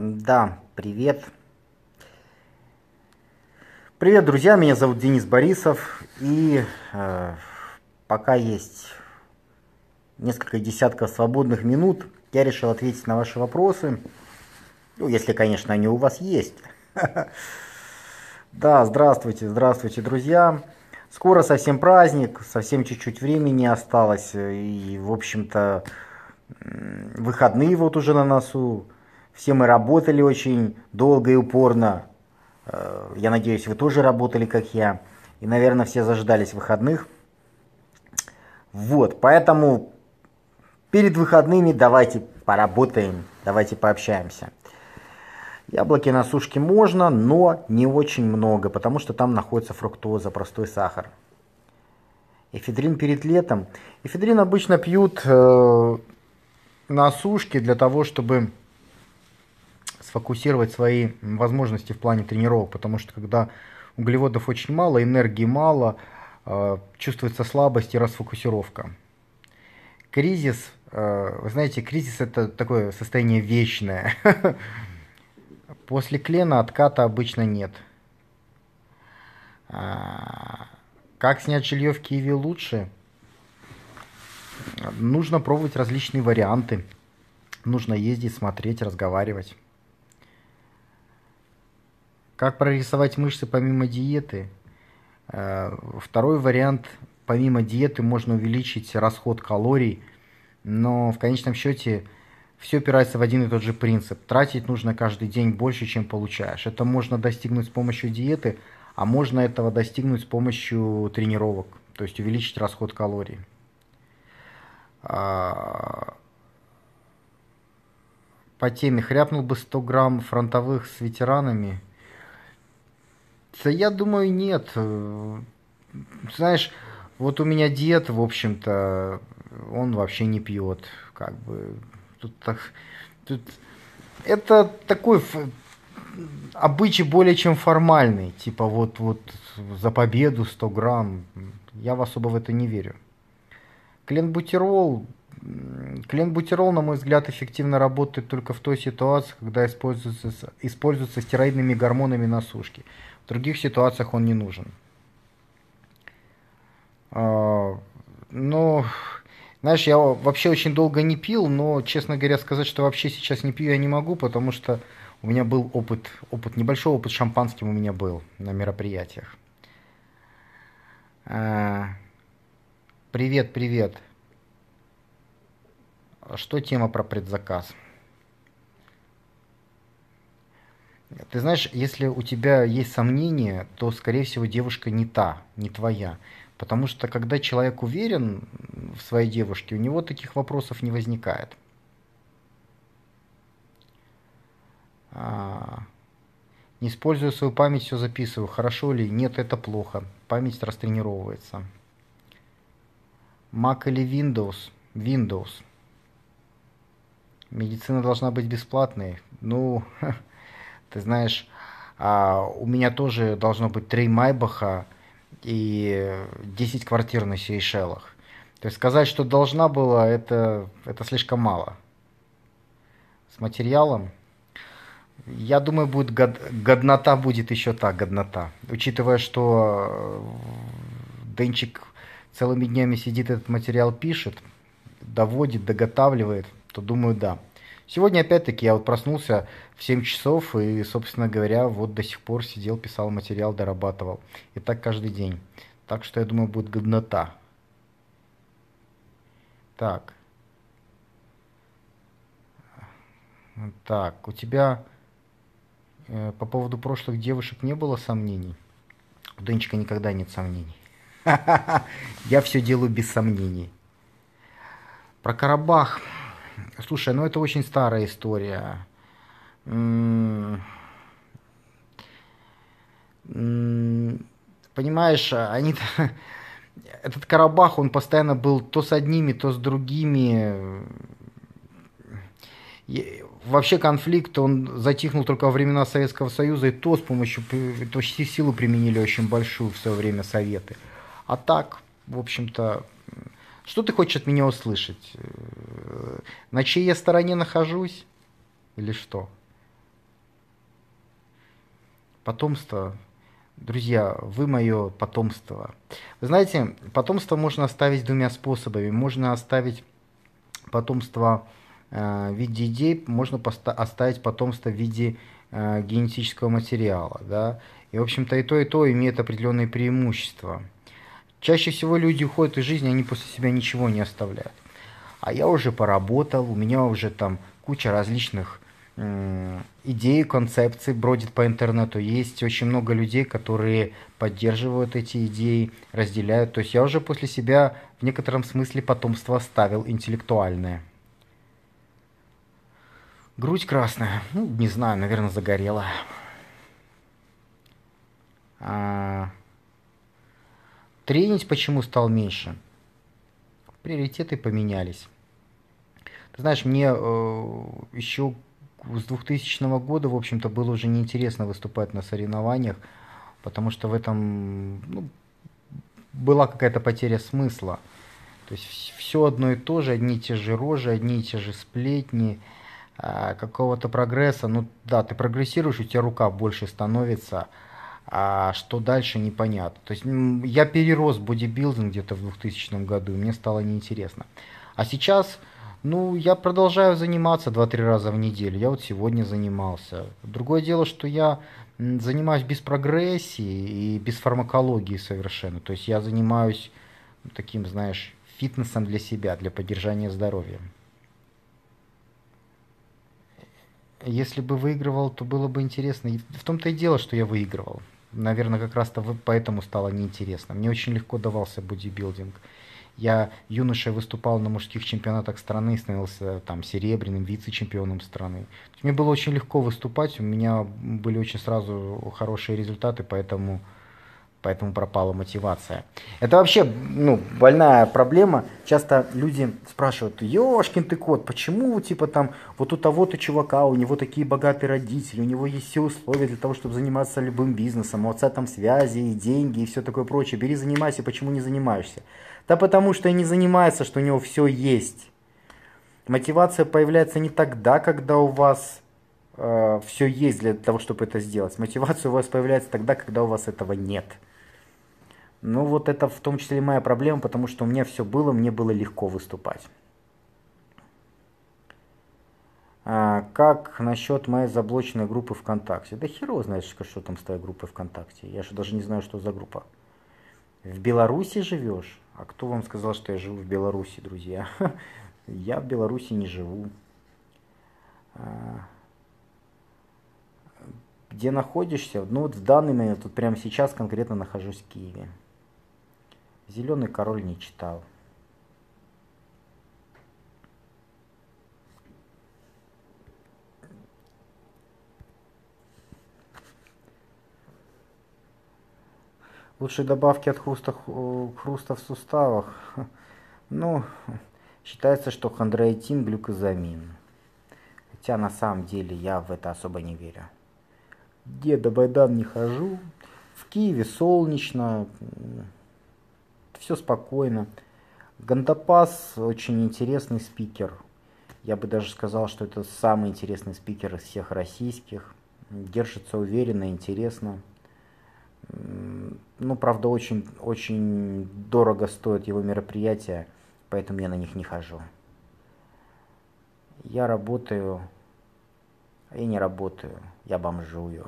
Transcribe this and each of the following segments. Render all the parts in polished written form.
Да, привет. Привет, друзья, меня зовут Денис Борисов, и пока есть несколько десятков свободных минут, я решил ответить на ваши вопросы, ну, если, конечно, они у вас есть. Да, здравствуйте, здравствуйте, друзья. Скоро совсем праздник, совсем чуть-чуть времени осталось, и, в общем-то, выходные вот уже на носу. Все мы работали очень долго и упорно. Я надеюсь, вы тоже работали, как я. И, наверное, все заждались выходных. Вот, поэтому перед выходными давайте поработаем, давайте пообщаемся. Яблоки на сушке можно, но не очень много, потому что там находится фруктоза, простой сахар. Эфедрин перед летом. Эфедрин обычно пьют на сушке для того, чтобы сфокусировать свои возможности в плане тренировок, потому что когда углеводов очень мало, энергии мало, чувствуется слабость и расфокусировка. Кризис, вы знаете, кризис это такое состояние вечное. После клена отката обычно нет. Как снять жилье в Киеве лучше? Нужно пробовать различные варианты. Нужно ездить, смотреть, разговаривать. Как прорисовать мышцы помимо диеты? Второй вариант, помимо диеты можно увеличить расход калорий, но в конечном счете все опирается в один и тот же принцип. Тратить нужно каждый день больше, чем получаешь. Это можно достигнуть с помощью диеты, а можно этого достигнуть с помощью тренировок, то есть увеличить расход калорий. По теме хряпнул бы 100 грамм фронтовых с ветеранами. Да я думаю, нет. Знаешь, вот у меня дед, в общем-то, он вообще не пьет. Как бы тут это такой обычай более чем формальный. Типа вот за победу 100 грамм. Я особо в это не верю. Кленбутирол. Кленбутирол, на мой взгляд, эффективно работает только в той ситуации, когда используется стероидными гормонами на сушке. В других ситуациях он не нужен. Но, знаешь, я вообще очень долго не пил, но, честно говоря, сказать, что вообще сейчас не пью, я не могу, потому что у меня был небольшой опыт шампанским у меня был на мероприятиях. Привет, привет. Что тема про предзаказ? Ты знаешь, если у тебя есть сомнения, то, скорее всего, девушка не та, не твоя. Потому что, когда человек уверен в своей девушке, у него таких вопросов не возникает. Не используя свою память, все записываю. Хорошо ли? Нет, это плохо. Память растренировывается. Mac или Windows? Windows. Медицина должна быть бесплатной. Ну, ты знаешь, у меня тоже должно быть 3 Майбаха и 10 квартир на Сейшелах. То есть сказать, что должна была, это слишком мало. С материалом, я думаю, будет годнота будет еще та годнота. Учитывая, что Денчик целыми днями сидит, этот материал пишет, доводит, доготавливает, то думаю, да. Сегодня опять-таки я вот проснулся в 7 часов и, собственно говоря, вот до сих пор сидел, писал материал, дорабатывал. И так каждый день. Так что я думаю, будет годнота. Так. Так, у тебя по поводу прошлых девушек не было сомнений? У Денчика никогда нет сомнений. Я все делаю без сомнений. Про Карабах. Слушай, ну это очень старая история. Понимаешь, они... Этот Карабах, он постоянно был то с одними, то с другими. И вообще конфликт, он затихнул только во времена Советского Союза, и то с помощью, то силу применили очень большую в свое время Советы. А так, в общем-то, что ты хочешь от меня услышать? На чьей я стороне нахожусь? Или что? Потомство. Друзья, вы мое потомство. Вы знаете, потомство можно оставить двумя способами. Можно оставить потомство в виде идей, можно оставить потомство в виде генетического материала. Да? И, в общем-то, и то имеет определенные преимущества. Чаще всего люди уходят из жизни, они после себя ничего не оставляют. А я уже поработал, у меня уже там куча различных идей, концепций бродит по интернету. Есть очень много людей, которые поддерживают эти идеи, разделяют. То есть я уже после себя в некотором смысле потомство оставил интеллектуальное. Грудь красная. Ну, не знаю, наверное, загорела. Тренить почему стал меньше? Приоритеты поменялись. Ты знаешь, мне еще с 2000 года, в общем-то, было уже неинтересно выступать на соревнованиях, потому что в этом была какая-то потеря смысла. То есть все одно и то же, одни и те же рожи, одни и те же сплетни, какого-то прогресса. Ну да, ты прогрессируешь, у тебя рука больше становится, а что дальше непонятно. То есть я перерос бодибилдинг где-то в 2000 году, и мне стало неинтересно. А сейчас, ну, я продолжаю заниматься 2-3 раза в неделю. Я вот сегодня занимался. Другое дело, что я занимаюсь без прогрессии и без фармакологии совершенно. То есть я занимаюсь таким, знаешь, фитнесом для себя, для поддержания здоровья. Если бы выигрывал, то было бы интересно. И в том-то и дело, что я выигрывал. Наверное, как раз-то поэтому стало неинтересно. Мне очень легко давался бодибилдинг. Я юношей выступал на мужских чемпионатах страны, становился там серебряным вице-чемпионом страны. Мне было очень легко выступать, у меня были очень сразу хорошие результаты, поэтому пропала мотивация. Это вообще, ну, больная проблема. Часто люди спрашивают: ёшкин ты кот, почему, типа, там, вот у того-то чувака, у него такие богатые родители, у него есть все условия для того, чтобы заниматься любым бизнесом, у отца там связи, и деньги, и все такое прочее. Бери, занимайся, почему не занимаешься? Да потому что и не занимается, что у него все есть. Мотивация появляется не тогда, когда у вас все есть для того, чтобы это сделать. Мотивация у вас появляется тогда, когда у вас этого нет. Ну вот это в том числе и моя проблема, потому что у меня все было, мне было легко выступать. Как насчет моей заблоченной группы ВКонтакте? Да херово знаешь, что там с твоей группой ВКонтакте. Я же даже не знаю, что за группа. В Беларуси живешь? А кто вам сказал, что я живу в Беларуси, друзья? Я в Беларуси не живу. Где находишься? Ну вот в данный момент, вот прямо сейчас конкретно нахожусь в Киеве. «Зеленый король» не читал. Лучшие добавки от хруста в суставах. Ну, считается, что хондроитин, глюкозамин. Хотя на самом деле я в это особо не верю. Деда Байдан не хожу. В Киеве солнечно. Все спокойно. Гандапас очень интересный спикер. Я бы даже сказал, что это самый интересный спикер из всех российских. Держится уверенно, интересно. Ну, правда, очень, очень дорого стоят его мероприятия, поэтому я на них не хожу. Я работаю, а я не работаю, я бомжую.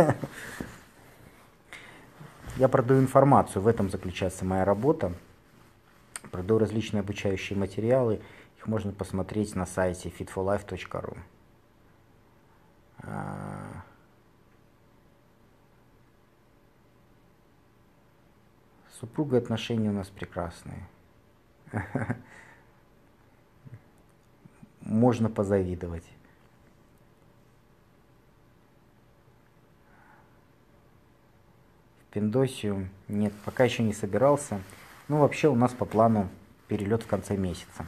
Я продаю информацию, в этом заключается моя работа. Продаю различные обучающие материалы, их можно посмотреть на сайте fitforlife.ru. С супругой отношения у нас прекрасные. Можно позавидовать. В Пиндосию нет, пока еще не собирался. Ну, вообще у нас по плану перелет в конце месяца.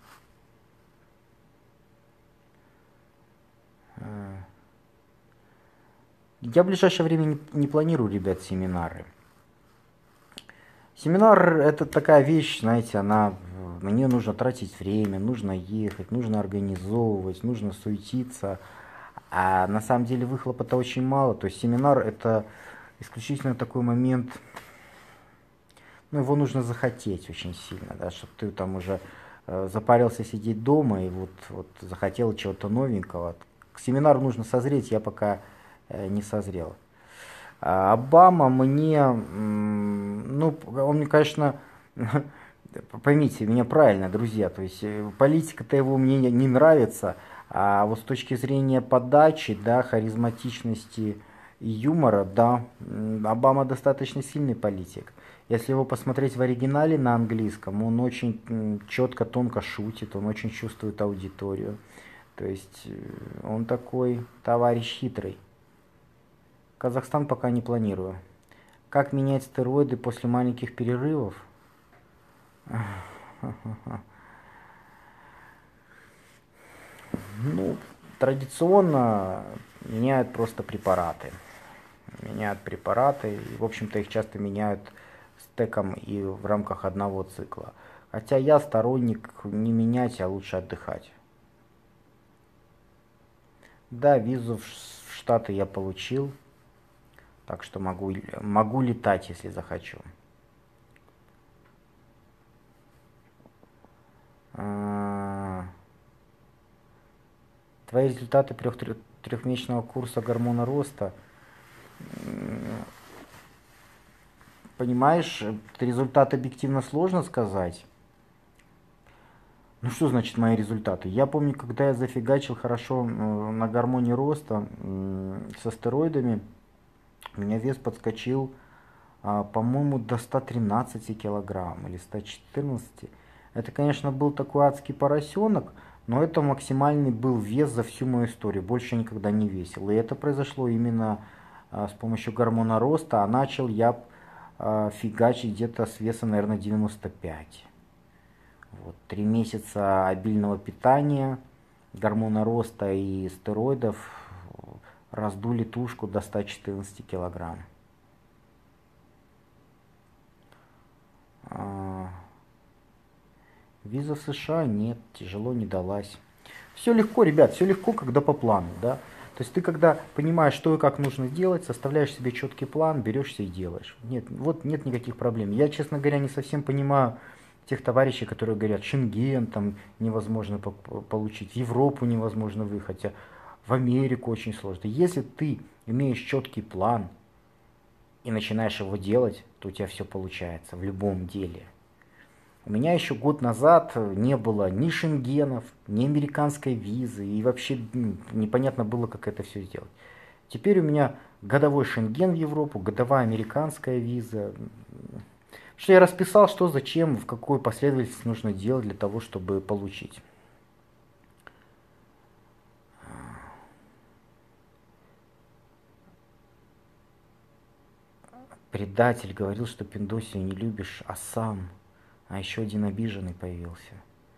Я в ближайшее время не планирую, ребят, семинары. Семинар — это такая вещь, знаете, на нее нужно тратить время, нужно ехать, нужно организовывать, нужно суетиться. А на самом деле выхлопа-то очень мало. То есть семинар это исключительно такой момент, ну его нужно захотеть очень сильно, да, чтобы ты там уже запарился сидеть дома и вот захотел чего-то новенького. К семинару нужно созреть, я пока не созрел. А Обама мне, ну, он мне, конечно, поймите меня правильно, друзья, то есть политика-то его мне не нравится, а вот с точки зрения подачи, да, харизматичности и юмора, да, Обама достаточно сильный политик. Если его посмотреть в оригинале на английском, он очень четко, тонко шутит, он очень чувствует аудиторию. То есть он такой товарищ хитрый. Казахстан пока не планирую. Как менять стероиды после маленьких перерывов? Ну, традиционно меняют просто препараты. Меняют препараты, и, в общем-то, их часто меняют стеком и в рамках одного цикла. Хотя я сторонник не менять, а лучше отдыхать. Да, визу в Штаты я получил, так что могу летать, если захочу. Твои результаты трехмесячного курса гормона роста. Понимаешь, результат объективно сложно сказать. Ну что значит мои результаты? Я помню, когда я зафигачил хорошо на гормоне роста со стероидами, у меня вес подскочил, по-моему, до 113 килограмм или 114. Это, конечно, был такой адский поросенок, но это максимальный был вес за всю мою историю. Больше я никогда не весил. И это произошло именно с помощью гормона роста, а начал я фигачить где-то с веса, наверное, 95. Вот, 3 месяца обильного питания, гормона роста и стероидов раздули тушку до 114 килограмм. Виза в США нет, тяжело не далась. Все легко, ребят, все легко, когда по плану, да. То есть ты когда понимаешь, что и как нужно сделать, составляешь себе четкий план, берешься и делаешь. Нет, вот нет никаких проблем. Я, честно говоря, не совсем понимаю тех товарищей, которые говорят, Шенген там невозможно получить, в Европу невозможно выехать, а в Америку очень сложно. Если ты имеешь четкий план и начинаешь его делать, то у тебя все получается в любом деле. У меня еще год назад не было ни шенгенов, ни американской визы, и вообще непонятно было, как это все сделать. Теперь у меня годовой шенген в Европу, годовая американская виза. Что я расписал, что, зачем, в какой последовательности нужно делать для того, чтобы получить. Предатель говорил, что Пиндосию не любишь, а сам. А еще один обиженный появился.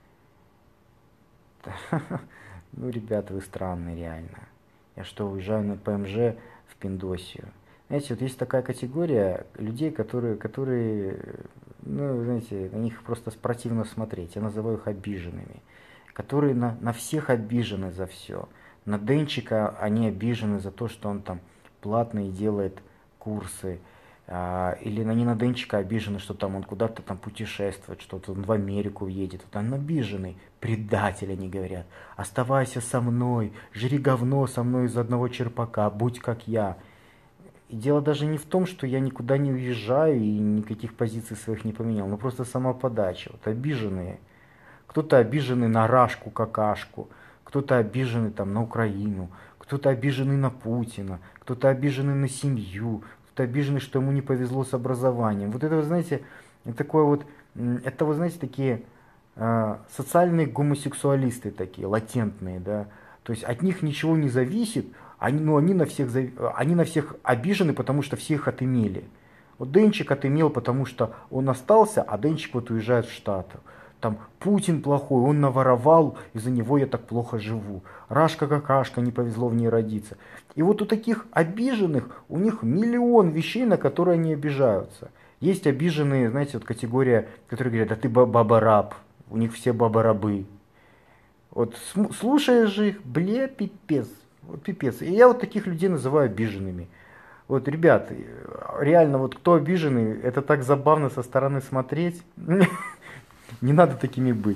Ну, ребята, вы странные, реально. Я что, уезжаю на ПМЖ в Пиндосию? Знаете, вот есть такая категория людей, которые, ну, знаете, на них просто противно смотреть. Я называю их обиженными. Которые на всех обижены за все. На Денчика они обижены за то, что он там платные делает курсы. Или они на Денчика обижены, что там он куда-то там путешествует, что-то он в Америку едет. Вот он обиженный, предатель, они говорят. Оставайся со мной, жри говно со мной из одного черпака, будь как я. И дело даже не в том, что я никуда не уезжаю и никаких позиций своих не поменял, но просто сама подача. Вот обиженные. Кто-то обиженный на Рашку, какашку, кто-то обиженный там на Украину, кто-то обиженный на Путина, кто-то обиженный на семью, кто-то обиженный, что ему не повезло с образованием. Вот это, вы знаете, такое вот, это, вы знаете, такие социальные гомосексуалисты такие, латентные, да. То есть от них ничего не зависит, они на всех обижены, потому что все их отымели. Вот Денчик отымел, потому что он остался, а Денчик вот уезжает в Штаты. Там Путин плохой, он наворовал, из-за него я так плохо живу. Рашка какашка, не повезло в ней родиться. И вот у таких обиженных, у них миллион вещей, на которые они обижаются. Есть обиженные, знаете, вот категория, которые говорят, да ты баба-раб, у них все баба-рабы. Вот слушаешь их, бля, пипец. Вот пипец. И я вот таких людей называю обиженными. Вот, ребят, реально, вот кто обиженный, это так забавно со стороны смотреть. Не надо такими быть.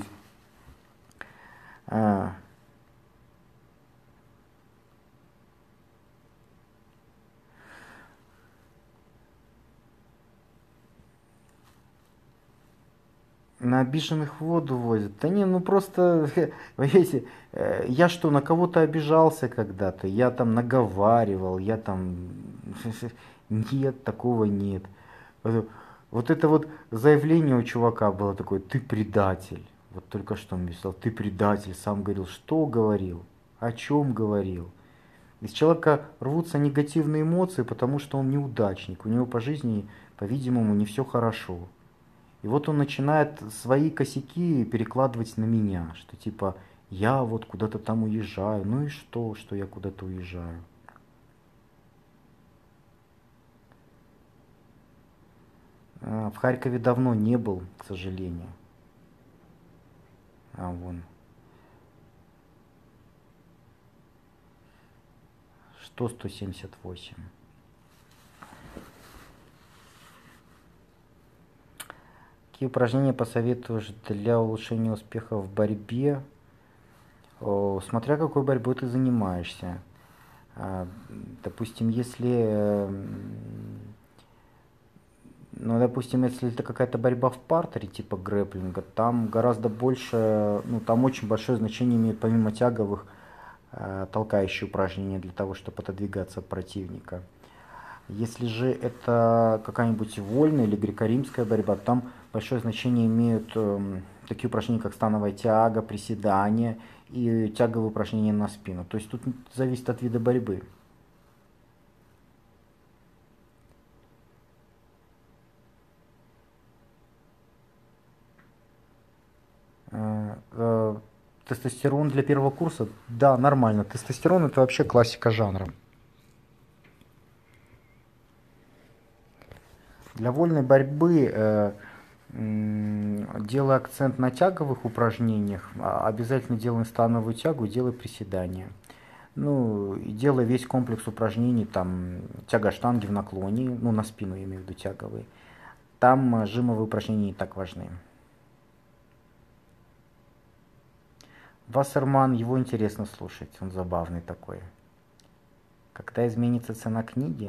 А, На обиженных воду возят. Да не, ну просто, вы видите, я что, на кого-то обижался когда-то? Я там наговаривал, я там... Нет, такого нет. Вот это вот заявление у чувака было такое: ты предатель. Вот только что он писал: ты предатель. Сам говорил, что говорил, о чем говорил. Из человека рвутся негативные эмоции, потому что он неудачник. У него по жизни, по-видимому, не все хорошо. И вот он начинает свои косяки перекладывать на меня, что типа я вот куда-то там уезжаю. Ну и что я куда-то уезжаю? В Харькове давно не был, к сожалению. А вон, что 178. Какие упражнения посоветуешь для улучшения успеха в борьбе? Смотря какой борьбой ты занимаешься. Допустим, ну, допустим, если это какая-то борьба в партере, типа грэпплинга, там гораздо больше, ну, там очень большое значение имеет помимо тяговых толкающие упражнения для того, чтобы отодвигаться от противника. Если же это какая-нибудь вольная или греко-римская борьба, там большое значение имеют такие упражнения, как становая тяга, приседания и тяговые упражнения на спину. То есть тут зависит от вида борьбы. Тестостерон для первого курса? Да, нормально. Тестостерон это вообще классика жанра. Для вольной борьбы делай акцент на тяговых упражнениях, обязательно делай становую тягу, делай приседания. Ну, и делай весь комплекс упражнений, там, тяга штанги в наклоне, ну, на спину я имею в виду тяговые. Там жимовые упражнения не так важны. Вассерман, его интересно слушать, он забавный такой. Когда изменится цена книги?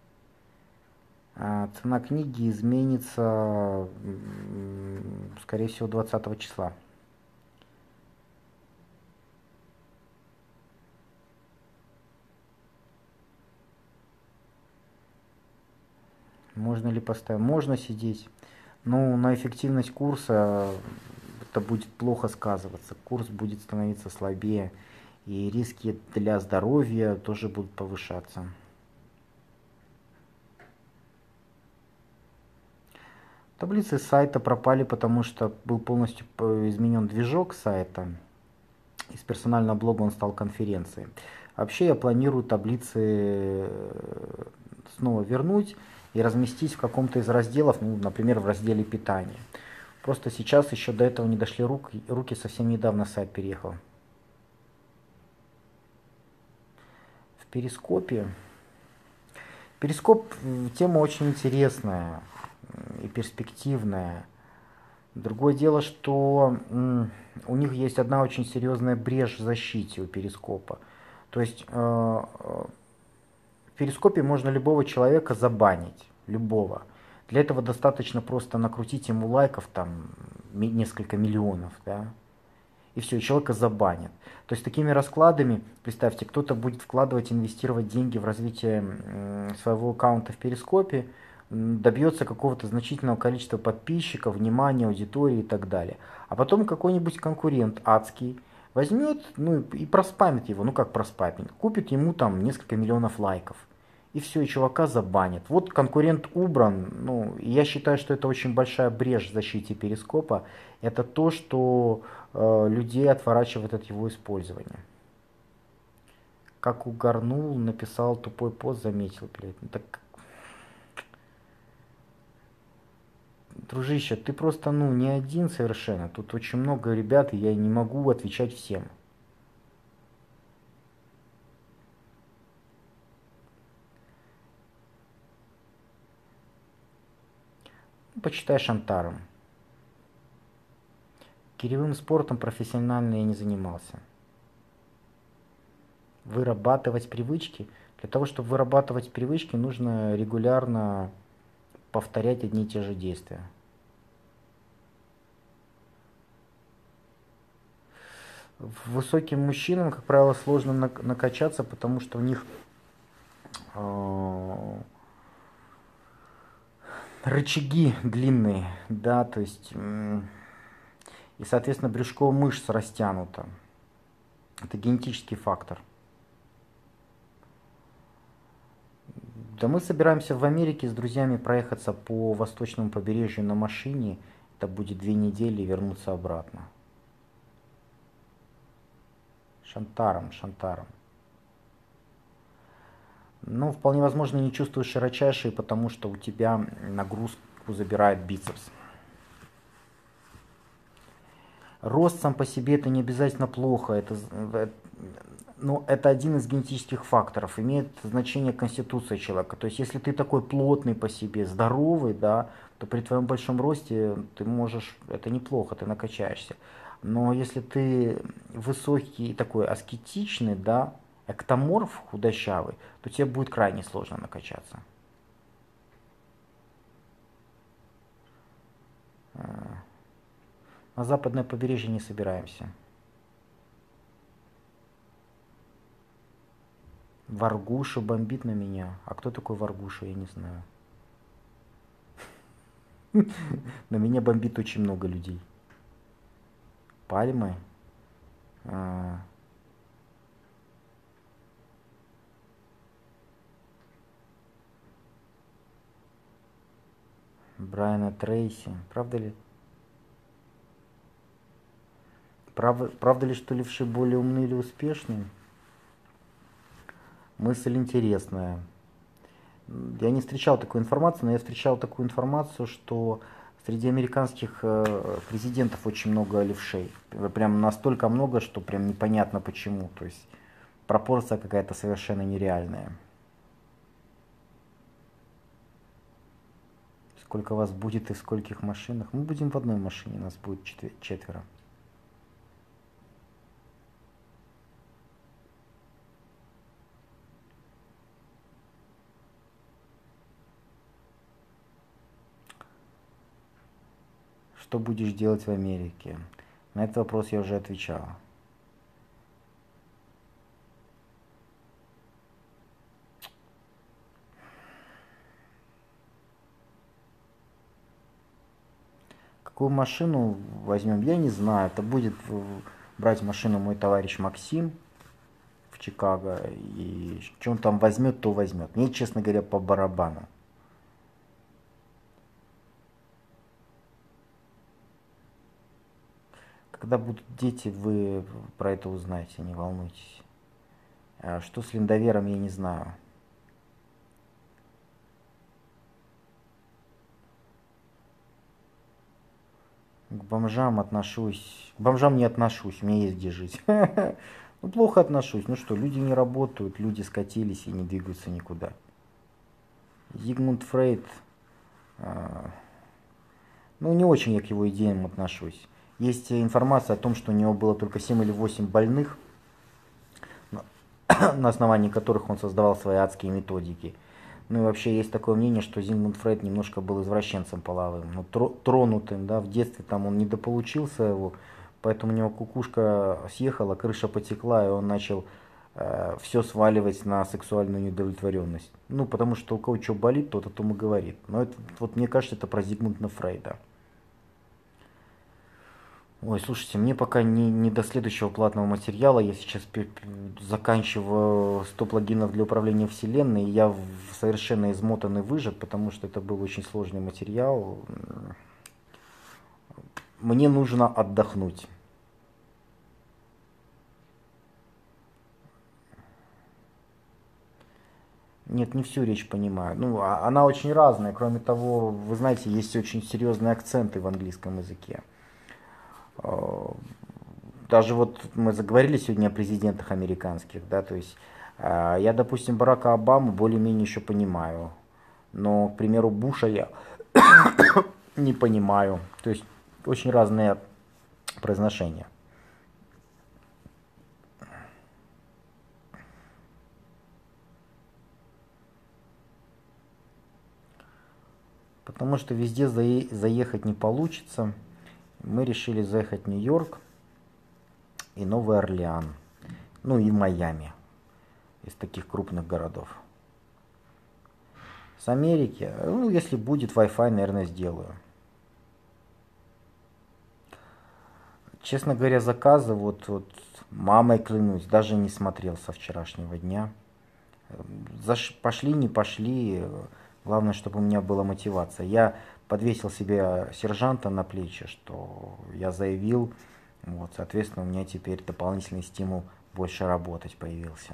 Цена книги изменится, скорее всего, 20 числа. Можно ли поставить? Можно сидеть. Но на эффективность курса это будет плохо сказываться. Курс будет становиться слабее, и риски для здоровья тоже будут повышаться. Таблицы сайта пропали, потому что был полностью изменен движок сайта. Из персонального блога он стал конференцией. Вообще я планирую таблицы снова вернуть и разместить в каком-то из разделов, ну, например, в разделе питания. Просто сейчас еще до этого не дошли руки, совсем недавно сайт переехал. В Перископе. Перископ тема очень интересная и перспективная. Другое дело, что у них есть одна очень серьезная брешь в защите у Перископа. То есть в Перископе можно любого человека забанить, любого. Для этого достаточно просто накрутить ему лайков, там, несколько миллионов, да, и все, и человека забанят. То есть такими раскладами, представьте, кто-то будет вкладывать, инвестировать деньги в развитие своего аккаунта в Перископе, добьется какого-то значительного количества подписчиков, внимания, аудитории и так далее. А потом какой-нибудь конкурент адский возьмет, ну и проспамит его, ну как проспамит, купит ему там несколько миллионов лайков. И все, и чувака забанят. Вот конкурент убран. Ну, я считаю, что это очень большая брешь в защите Перископа. Это то, что людей отворачивает от его использования. Как угорнул, написал тупой пост, заметил, блядь. Ну, так, дружище, ты просто, ну, не один совершенно. Тут очень много ребят, и я не могу отвечать всем. почитай Шантаром. Киревым спортом профессионально я не занимался. Вырабатывать привычки. Для того, чтобы вырабатывать привычки, нужно регулярно повторять одни и те же действия. Высоким мужчинам, как правило, сложно накачаться, потому что у них рычаги длинные, да, то есть, и, соответственно, брюшко мышц растянуто. Это генетический фактор. Да мы собираемся в Америке с друзьями проехаться по восточному побережью на машине. Это будет 2 недели и вернуться обратно. Шантаром. Ну, вполне возможно, не чувствуешь широчайшие, потому что у тебя нагрузку забирает бицепс. Рост сам по себе это не обязательно плохо, но это один из генетических факторов, имеет значение конституция человека. То есть, если ты такой плотный по себе, здоровый, да, то при твоем большом росте ты можешь, это неплохо, ты накачаешься. Но если ты высокий, такой аскетичный, да, эктоморф худощавый, то тебе будет крайне сложно накачаться. На западное побережье не собираемся. Варгуша бомбит на меня. А кто такой Варгуша, я не знаю. На меня бомбит очень много людей. Пальмы. Брайана Трейси. Правда ли? Правда ли, что левши более умны или успешны? Мысль интересная. Я не встречал такой информации, но я встречал такую информацию, что среди американских президентов очень много левшей. Прям настолько много, что прям непонятно почему. То есть пропорция какая-то совершенно нереальная. Сколько вас будет и в скольких машинах? Мы будем в одной машине, нас будет 4. Что будешь делать в Америке? На этот вопрос я уже отвечал. Какую машину возьмем, я не знаю. Это будет брать машину мой товарищ Максим в Чикаго. И что он там возьмет, то возьмет. Мне, честно говоря, по барабану. Когда будут дети, вы про это узнаете, не волнуйтесь. А что с линдовером, я не знаю. К бомжам отношусь. К бомжам не отношусь, у меня есть где жить. Ну, плохо отношусь. Ну что, люди не работают, люди скатились и не двигаются никуда. Зигмунд Фрейд, ну, не очень я к его идеям отношусь. Есть информация о том, что у него было только 7 или 8 больных, на основании которых он создавал свои адские методики. Ну и вообще есть такое мнение, что Зигмунд Фрейд немножко был извращенцем половым, ну, тронутым, да, в детстве там он недополучил своего, поэтому у него кукушка съехала, крыша потекла, и он начал все сваливать на сексуальную неудовлетворенность. Ну, потому что у кого что болит, тот о том и говорит. Но это, вот мне кажется, это про Зигмунда Фрейда. Ой, слушайте, мне пока не до следующего платного материала. Я сейчас заканчиваю 100 плагинов для управления вселенной. И я совершенно измотан и выжат, потому что это был очень сложный материал. Мне нужно отдохнуть. Нет, не всю речь понимаю. Ну, она очень разная. Кроме того, вы знаете, есть очень серьезные акценты в английском языке. Даже вот мы заговорили сегодня о президентах американских, да, то есть я, допустим, Барака Обаму более-менее еще понимаю, но, к примеру, Буша я Не понимаю. То есть очень разные произношения. Потому что везде заехать не получится. Мы решили заехать в Нью-Йорк и Новый Орлеан. Ну и Майами. Из таких крупных городов. С Америки, ну если будет Wi-Fi, наверное, сделаю. Честно говоря, заказы, вот мамой клянусь, даже не смотрел со вчерашнего дня. Пошли, не пошли, главное, чтобы у меня была мотивация. Я подвесил себе сержанта на плечи, что я заявил, вот, соответственно, у меня теперь дополнительный стимул больше работать появился.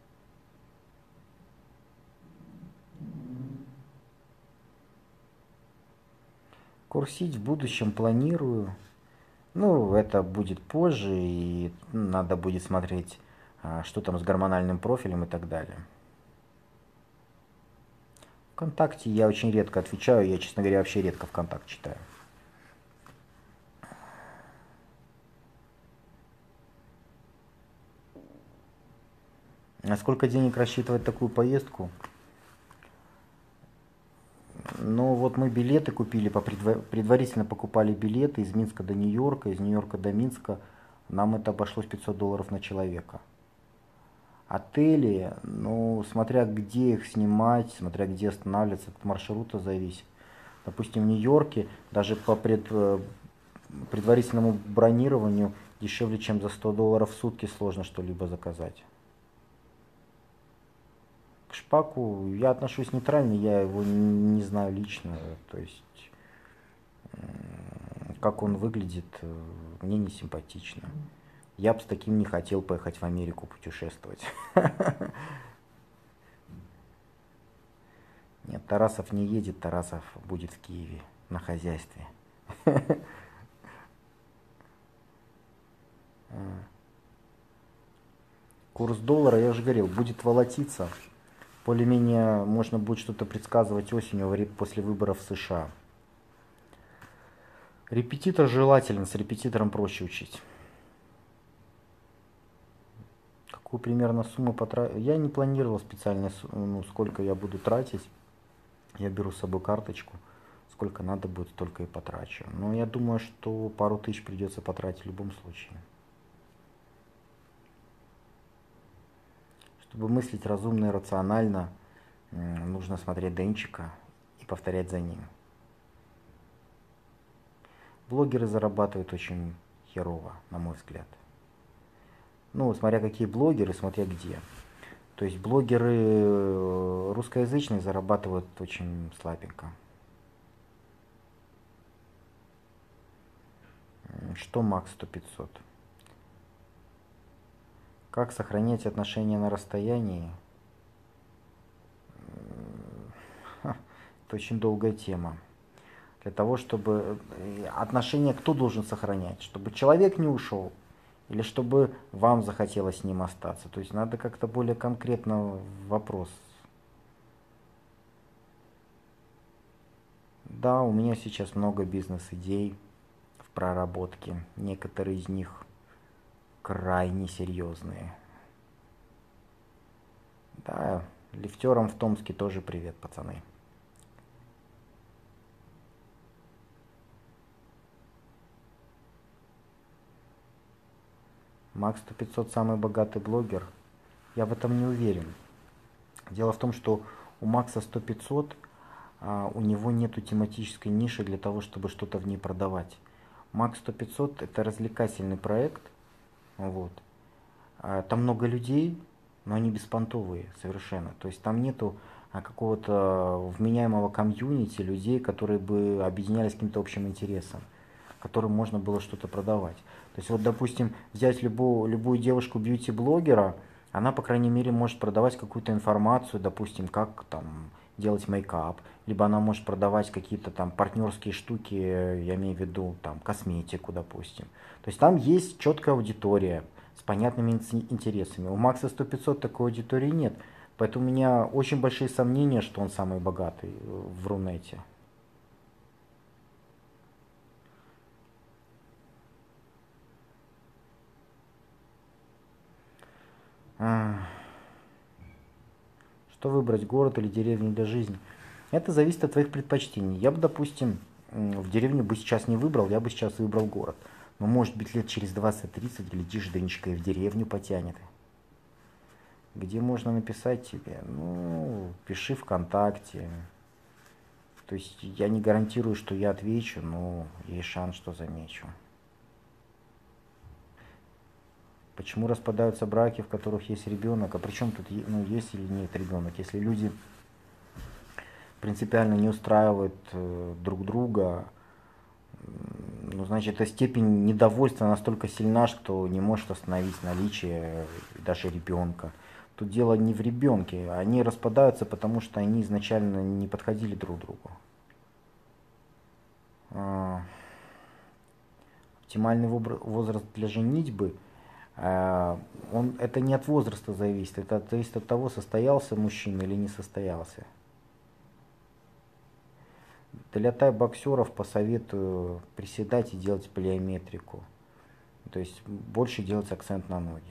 Курсить в будущем планирую. Ну, это будет позже, и надо будет смотреть, что там с гормональным профилем и так далее. ВКонтакте я очень редко отвечаю, я, честно говоря, вообще редко ВКонтакт читаю. А сколько денег рассчитывать такую поездку? Ну вот мы билеты купили, предварительно покупали билеты из Минска до Нью-Йорка, из Нью-Йорка до Минска. Нам это обошлось $500 на человека. Отели, ну, смотря где их снимать, смотря где останавливаться, от маршрута зависит. Допустим, в Нью-Йорке даже по предварительному бронированию дешевле, чем за $100 в сутки сложно что-либо заказать. К Шпаку я отношусь нейтрально, я его не знаю лично, то есть как он выглядит, мне не симпатично. Я бы с таким не хотел поехать в Америку путешествовать. Нет, Тарасов не едет, Тарасов будет в Киеве на хозяйстве. Курс доллара, я уже говорил, будет волотиться. Более-менее можно будет что-то предсказывать осенью после выборов в США. Репетитор желателен, с репетитором проще учить. Какую примерно сумму потратить? Я не планировал специально, ну, сколько я буду тратить. Я беру с собой карточку. Сколько надо будет, столько и потрачу. Но я думаю, что пару тысяч придется потратить в любом случае. Чтобы мыслить разумно и рационально, нужно смотреть Денчика и повторять за ним. Блогеры зарабатывают очень херово, на мой взгляд. Ну, смотря какие блогеры, смотря где. То есть блогеры русскоязычные зарабатывают очень слабенько. Что Макс 100-500? Как сохранять отношения на расстоянии? Это очень долгая тема. Для того, чтобы отношения кто должен сохранять? Чтобы человек не ушел? Или чтобы вам захотелось с ним остаться? То есть надо как-то более конкретно вопрос. Да, у меня сейчас много бизнес-идей в проработке. Некоторые из них крайне серьезные. Да, лифтерам в Томске тоже привет, пацаны. Макс 100-500 самый богатый блогер? Я в этом не уверен. Дело в том, что у Макса 100-500 у него нету тематической ниши для того, чтобы что-то в ней продавать. Макс 100-500 это развлекательный проект. Вот. Там много людей, но они беспонтовые совершенно. То есть там нету какого-то вменяемого комьюнити людей, которые бы объединялись каким-то общим интересом, которым можно было что-то продавать. То есть вот, допустим, взять любую девушку бьюти-блогера, она, по крайней мере, может продавать какую-то информацию, допустим, как там делать мейкап, либо она может продавать какие-то там партнерские штуки, я имею в виду там косметику, допустим. То есть там есть четкая аудитория с понятными интересами. У Макса 100-500 такой аудитории нет, поэтому у меня очень большие сомнения, что он самый богатый в Рунете. А, Что выбрать, город или деревню для жизни? Это зависит от твоих предпочтений. Я бы, допустим, в деревню бы сейчас не выбрал, я бы сейчас выбрал город. Но может быть лет через 20-30, глядишь, Денечка и в деревню потянет. Где можно написать тебе? Ну, пиши ВКонтакте. То есть я не гарантирую, что я отвечу, но есть шанс, что замечу. Почему распадаются браки, в которых есть ребенок? А при чем тут есть или нет ребенок? Если люди принципиально не устраивают друг друга, ну, значит, эта степень недовольства настолько сильна, что не может остановить наличие даже ребенка. Тут дело не в ребенке, они распадаются, потому что они изначально не подходили друг другу. Оптимальный возраст для женитьбы, это не от возраста зависит, это зависит от того, состоялся мужчина или не состоялся. Для тай-боксеров посоветую приседать и делать плеометрику. То есть больше делать акцент на ноги.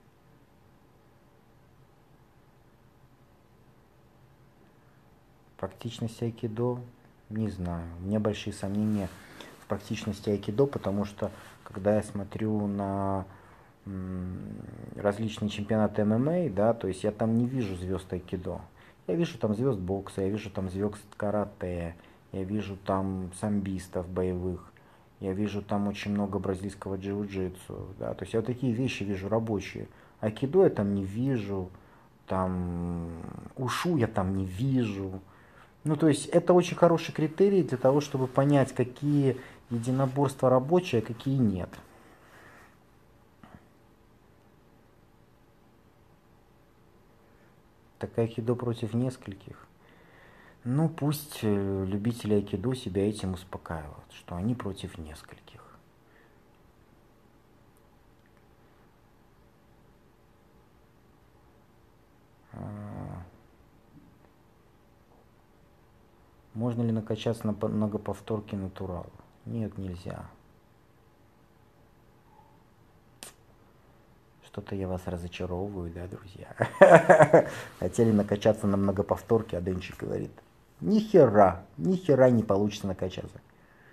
Практичность айкидо, не знаю. У меня большие сомнения в практичности айкидо, потому что когда я смотрю на различные чемпионаты ММА, да, то есть я там не вижу звезд айкидо. Я вижу там звезд бокса, я вижу там звезд карате, я вижу там самбистов боевых, я вижу там очень много бразильского джиу-джитсу, да, то есть я вот такие вещи вижу рабочие. Айкидо я там не вижу, там ушу я там не вижу. Ну, то есть это очень хороший критерий для того, чтобы понять, какие единоборства рабочие, а какие нет. Так айкидо против нескольких. Ну, пусть любители айкидо себя этим успокаивают, что они против нескольких. Можно ли накачаться на многоповторке натурала? Нет, нельзя. Что-то я вас разочаровываю, да, друзья? Хотели накачаться на многоповторке, а Денчик говорит, ни хера не получится накачаться.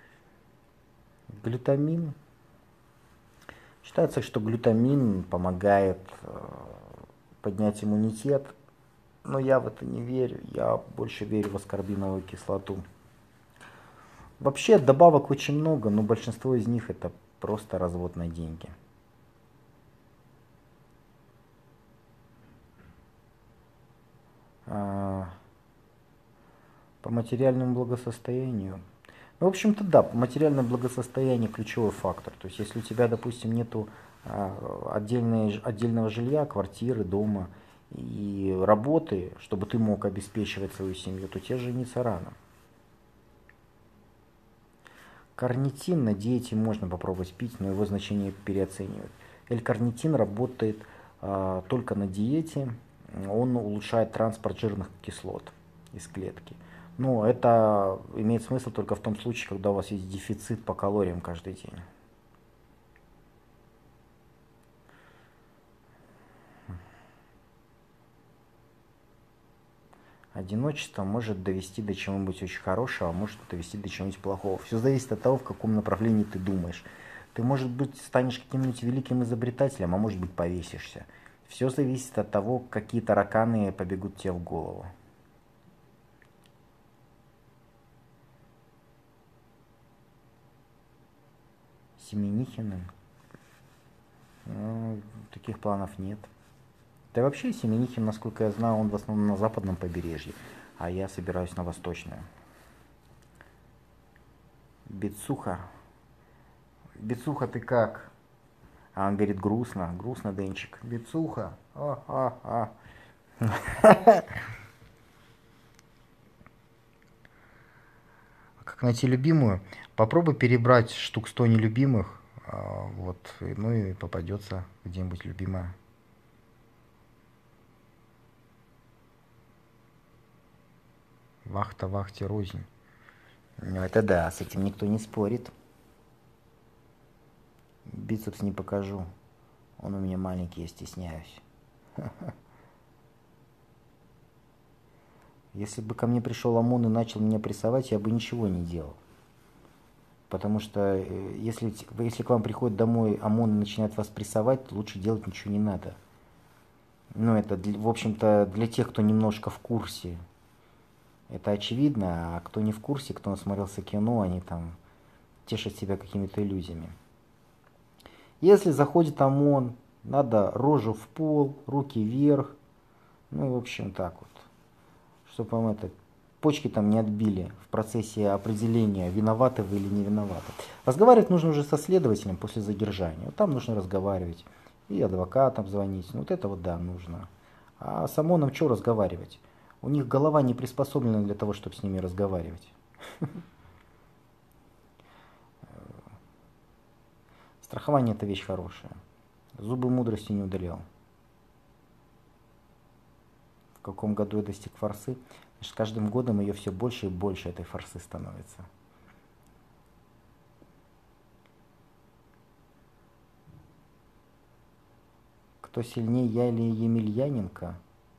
Глютамин. Считается, что глютамин помогает поднять иммунитет, но я в это не верю, я больше верю в аскорбиновую кислоту. Вообще добавок очень много, но большинство из них это просто развод на деньги. По материальному благосостоянию. Ну, в общем-то, да, материальное благосостояние ключевой фактор. То есть, если у тебя, допустим, нету отдельного жилья, квартиры, дома и работы, чтобы ты мог обеспечивать свою семью, то тебе жениться рано. Карнитин на диете можно попробовать пить, но его значение переоценивают. L-карнитин работает только на диете, он улучшает транспорт жирных кислот из клетки. Но это имеет смысл только в том случае, когда у вас есть дефицит по калориям каждый день. Одиночество может довести до чего-нибудь очень хорошего, а может довести до чего-нибудь плохого. Все зависит от того, в каком направлении ты думаешь. Ты, может быть, станешь каким-нибудь великим изобретателем, а может быть, повесишься. Все зависит от того, какие тараканы побегут тебе в голову. Семенихиным? Ну, таких планов нет. Да и вообще Семенихин, насколько я знаю, он в основном на западном побережье, а я собираюсь на восточное. Бицуха. Бицуха, ты как? А он говорит, грустно, грустно, Денчик. Бицуха. Как найти любимую? Попробуй перебрать штук 100 нелюбимых, вот, ну и попадется где-нибудь любимая. Вахта вахте рознь. Ну это да, с этим никто не спорит. Бицепс не покажу. Он у меня маленький, я стесняюсь. Если бы ко мне пришел ОМОН и начал меня прессовать, я бы ничего не делал. Потому что если к вам приходит домой ОМОН и начинает вас прессовать, то лучше делать ничего не надо. Ну, это, в общем-то, для тех, кто немножко в курсе, это очевидно, а кто не в курсе, кто насмотрелся кино, они там тешат себя какими-то иллюзиями. Если заходит ОМОН, надо рожу в пол, руки вверх, ну, в общем, так вот, чтобы вам почки там не отбили в процессе определения, виноваты вы или не виноваты. Разговаривать нужно уже со следователем после задержания. Вот там нужно разговаривать. И адвокатам звонить. Ну, вот это вот да, нужно. А с ОМОНом что разговаривать? У них голова не приспособлена для того, чтобы с ними разговаривать. Страхование это вещь хорошая. Зубы мудрости не удалял. В каком году я достиг форсы? С каждым годом ее все больше и больше этой форсы становится. Кто сильнее, я или Емельяненко?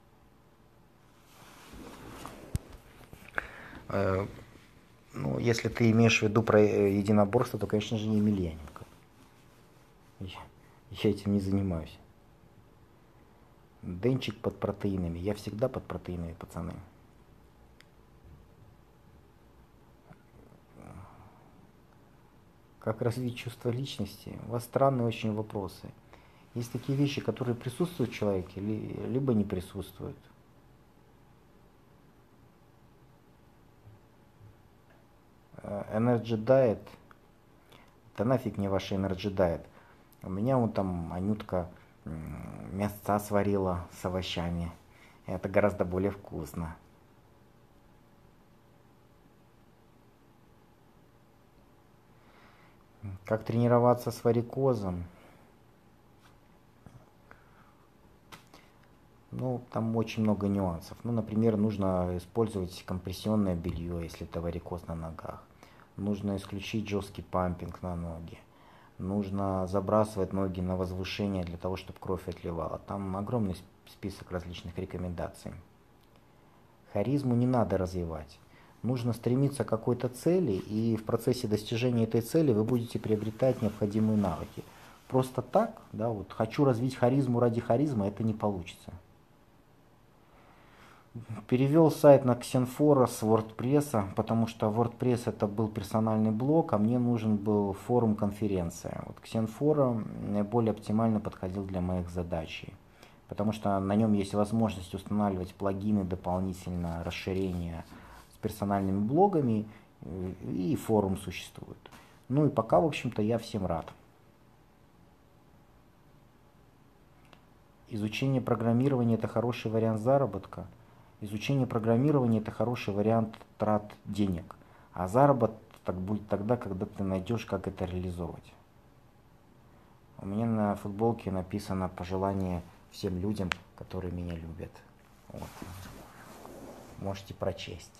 Ну, если ты имеешь в виду про единоборство, то, конечно же, Емельяненко. Я этим не занимаюсь. Денчик под протеинами. Я всегда под протеинами, пацаны. Как развить чувство личности? У вас странные очень вопросы. Есть такие вещи, которые присутствуют в человеке, либо не присутствуют. Energy Diet. Да нафиг мне ваши Energy Diet. У меня вон там Анютка мясца сварила с овощами. Это гораздо более вкусно. Как тренироваться с варикозом? Ну, там очень много нюансов. Ну, например, нужно использовать компрессионное белье, если это варикоз на ногах. Нужно исключить жесткий пампинг на ноги. Нужно забрасывать ноги на возвышение для того, чтобы кровь отливала. Там огромный список различных рекомендаций. Харизму не надо развивать. Нужно стремиться к какой-то цели, и в процессе достижения этой цели вы будете приобретать необходимые навыки. Просто так, да, вот хочу развить харизму ради харизмы, это не получится. Перевел сайт на Ксенфора с WordPress, потому что WordPress это был персональный блог, а мне нужен был форум-конференция. Вот Ксенфора более оптимально подходил для моих задач, потому что на нем есть возможность устанавливать плагины, дополнительно расширения с персональными блогами, и форум существует. Ну и пока, в общем-то, я всем рад. Изучение программирования это хороший вариант заработка. Изучение программирования это хороший вариант трат денег. А заработок будет тогда, когда ты найдешь, как это реализовывать. У меня на футболке написано пожелание всем людям, которые меня любят. Вот. Можете прочесть.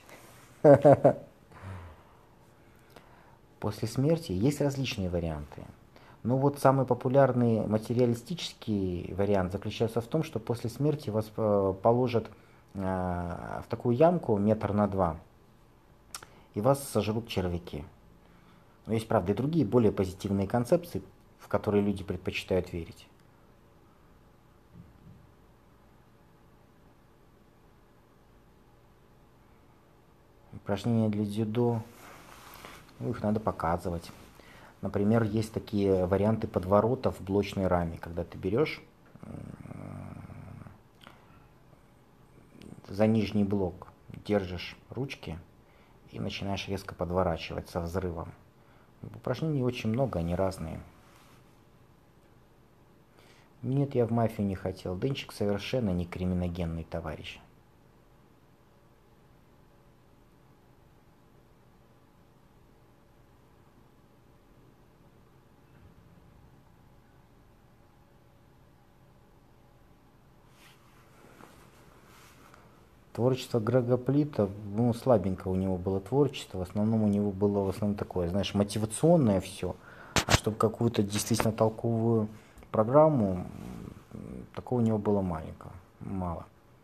После смерти есть различные варианты. Но вот самый популярный материалистический вариант заключается в том, что после смерти вас положат в такую ямку 1,2 м и вас сожрут червяки. Но есть, правда, и другие, более позитивные концепции, в которые люди предпочитают верить. Упражнения для дзюдо, ну, их надо показывать. Например, есть такие варианты подворотов в блочной раме, когда ты берешь за нижний блок, держишь ручки и начинаешь резко подворачивать со взрывом. Упражнений очень много, они разные. Нет, я в мафию не хотел. Денчик совершенно не криминогенный товарищ. Творчество Грега Плита, ну, слабенько у него было творчество, в основном у него было в основном такое, знаешь, мотивационное все, а чтобы какую-то действительно толковую программу, Такого у него было мало.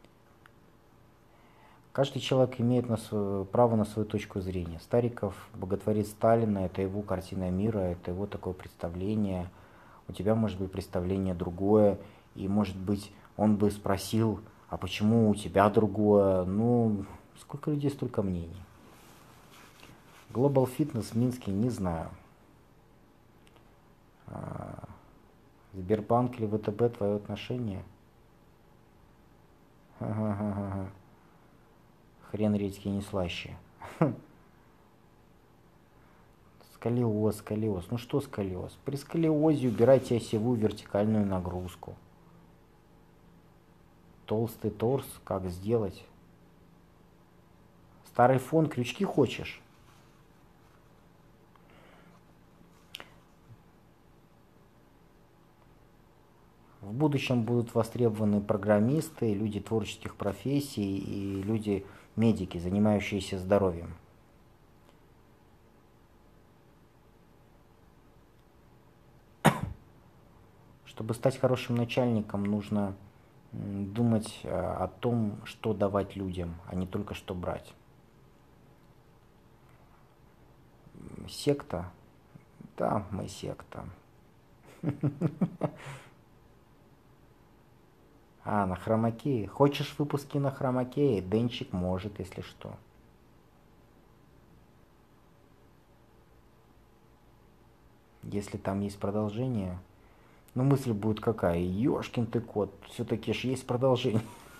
Каждый человек имеет право на свою точку зрения. Стариков боготворит Сталина, это его картина мира, это его такое представление. У тебя может быть представление другое, и может быть он бы спросил, а почему у тебя другое? Ну, сколько людей, столько мнений. Global Fitness в Минске не знаю. Сбербанк или ВТБ твое отношение? Ха-ха-ха-ха. Хрен редьки не слаще. Сколиоз. Ну что сколиоз? При сколиозе убирайте осевую вертикальную нагрузку. Толстый торс, как сделать? Старый фон, крючки хочешь? В будущем будут востребованы программисты, люди творческих профессий и люди-медики, занимающиеся здоровьем. Чтобы стать хорошим начальником, нужно думать о том, что давать людям, а не только что брать. Секта? Да, мы секта. На хромакее. Хочешь выпуски на хромакее? Денчик может, если что. Если там есть продолжение. Ну, мысль будет какая? Ёшкин ты кот, все-таки ж есть продолжение.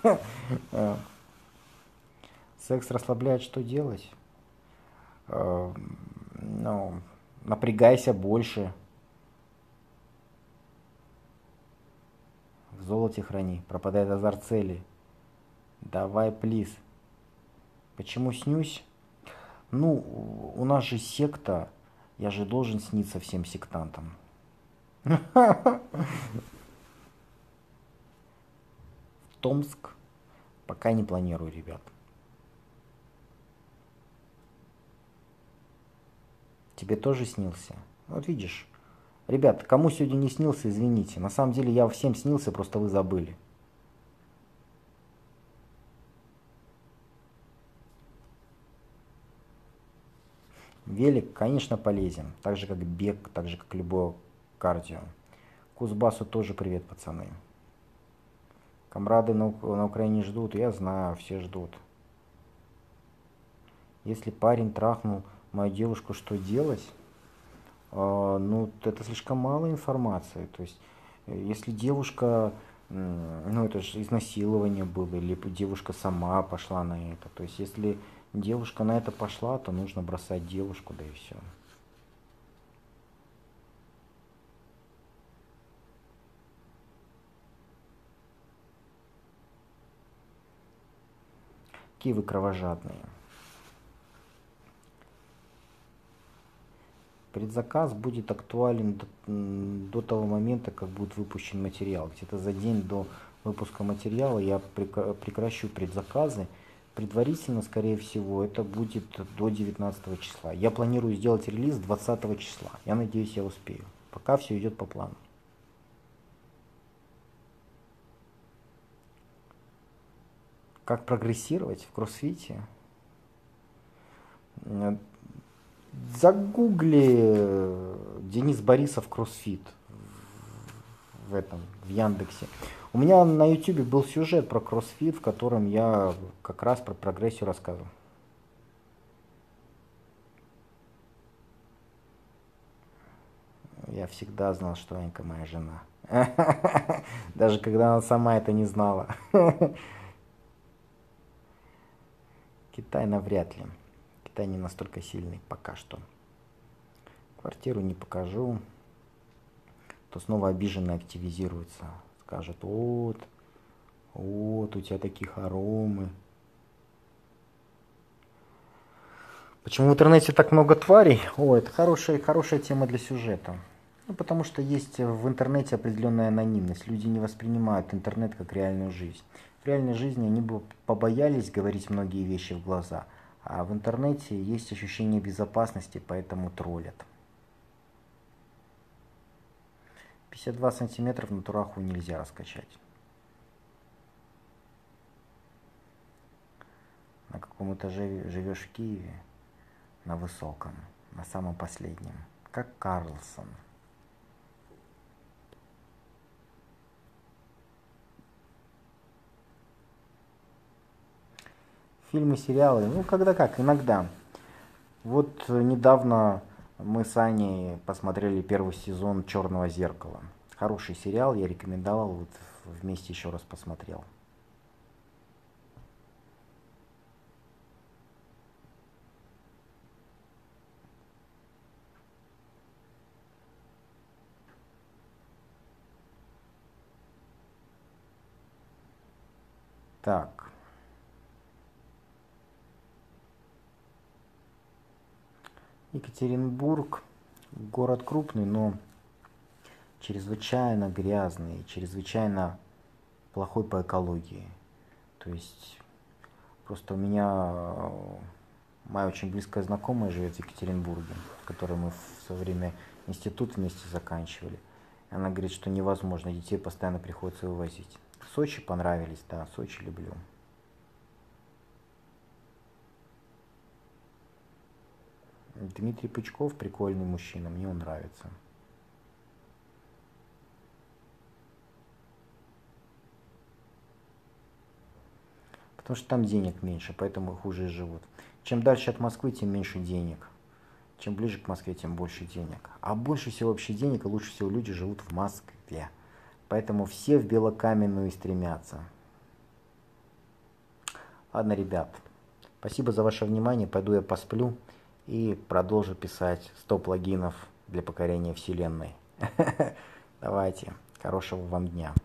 Секс расслабляет, что делать? Ну, напрягайся больше. В золоте храни, пропадает азарт цели. Давай, плиз. Почему снюсь? Ну, у нас же секта, я же должен сниться всем сектантам. Томск пока не планирую, ребят. Тебе тоже снился? Вот видишь. Ребят, кому сегодня не снился, извините. На самом деле я всем снился, просто вы забыли. Велик, конечно, полезен. Так же, как бег, так же, как любое кардио. Кузбассу тоже привет, пацаны. Комрады на Украине ждут, я знаю, все ждут. Если парень трахнул мою девушку, что делать? Ну, это слишком мало информации. То есть, если девушка, ну, это же изнасилование было, или девушка сама пошла на это. То есть, если девушка на это пошла, то нужно бросать девушку, да и все. Какие вы кровожадные. Предзаказ будет актуален до того момента, как будет выпущен материал. Где-то за день до выпуска материала я прекращу предзаказы. Предварительно, скорее всего, это будет до 19 числа. Я планирую сделать релиз 20 числа. Я надеюсь, я успею. Пока все идет по плану. Как прогрессировать в кроссфите? Загугли Денис Борисов кроссфит в Яндексе. У меня на ютубе был сюжет про кроссфит, в котором я как раз про прогрессию рассказывал. Я всегда знал, что Анька моя жена. Даже когда она сама это не знала. Китай навряд ли. Китай не настолько сильный пока что. Квартиру не покажу. То снова обиженный активизируется. Скажет, вот, у тебя такие хоромы. Почему в интернете так много тварей? О, это хорошая тема для сюжета. Ну, потому что есть в интернете определенная анонимность. Люди не воспринимают интернет как реальную жизнь. В реальной жизни они бы побоялись говорить многие вещи в глаза. А в интернете есть ощущение безопасности, поэтому троллят. 52 сантиметра в натураху нельзя раскачать. каком этаже живешь в Киеве? На высоком, на самом последнем. Как Карлсон. Фильмы, сериалы, ну когда как, иногда. Вот недавно мы с Аней посмотрели первый сезон «Черного зеркала». Хороший сериал, я рекомендовал, вот вместе еще раз посмотрел. Так, Екатеринбург, город крупный, но чрезвычайно грязный, чрезвычайно плохой по экологии. То есть просто у меня моя очень близкая знакомая живет в Екатеринбурге, с которой мы в свое время институт вместе заканчивали. Она говорит, что невозможно, детей постоянно приходится вывозить. Сочи понравились, да, Сочи люблю. Дмитрий Пучков прикольный мужчина, мне он нравится. Потому что там денег меньше, поэтому хуже живут. Чем дальше от Москвы, тем меньше денег. Чем ближе к Москве, тем больше денег. А больше всего вообще денег и лучше всего люди живут в Москве. Поэтому все в Белокаменную стремятся. Ладно, ребят, спасибо за ваше внимание. Пойду я посплю и продолжу писать 100 плагинов для покорения вселенной. Давайте, хорошего вам дня.